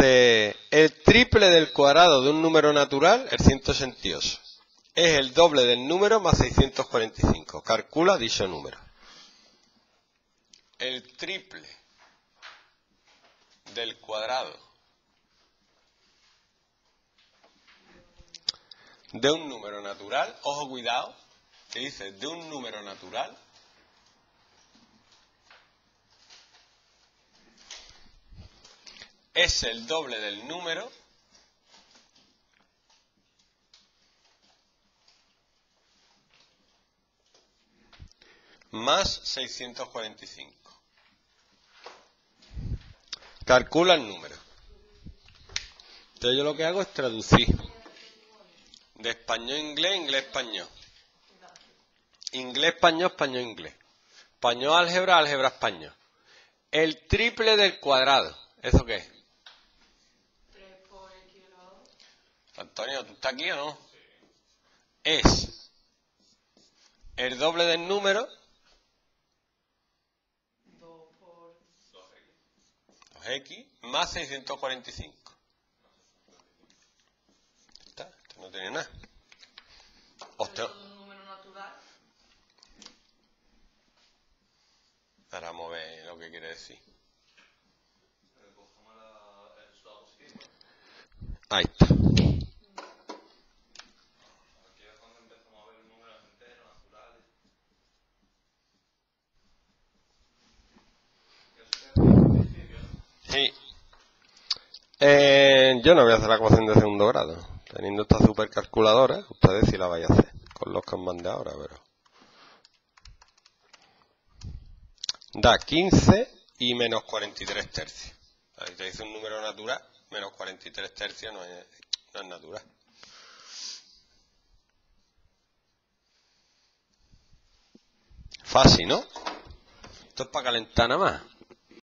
Dice, el triple del cuadrado de un número natural es 188. Es el doble del número más 645. Calcula dicho número. El triple del cuadrado de un número natural, ojo cuidado, que dice de un número natural, es el doble del número más 645. Calcula el número. Entonces yo lo que hago es traducir de español a inglés, inglés a español. Inglés, español, español, inglés. Español, álgebra, álgebra, español. El triple del cuadrado. ¿Eso qué es? 3 por x elevado. Antonio, ¿tú estás aquí o no? Es el doble del número 2 por 2x más 645. ¿Está? Esto no tiene nada. Hostia. un número natural. Ahora vamos a ver lo que quiere decir. Ahí está. Sí. Yo no voy a hacer la ecuación de segundo grado. Teniendo esta supercalculadora, ustedes sí la vais a hacer. Con los que os mandé ahora, pero... Da 15 y menos 43 tercios. Ahí te dice un número natural, menos 43 tercios no es natural. Fácil, ¿no? Esto es para calentar nada más.